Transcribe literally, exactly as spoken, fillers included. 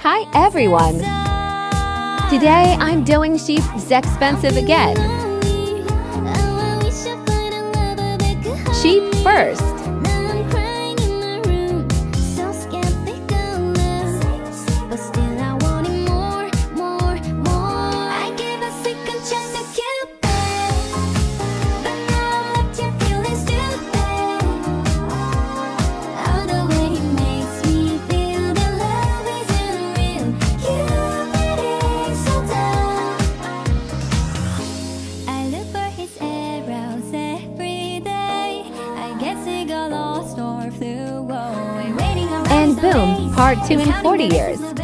Hi everyone! Today I'm doing Sheep Zexpensive again. Sheep first. And boom, part two in forty years.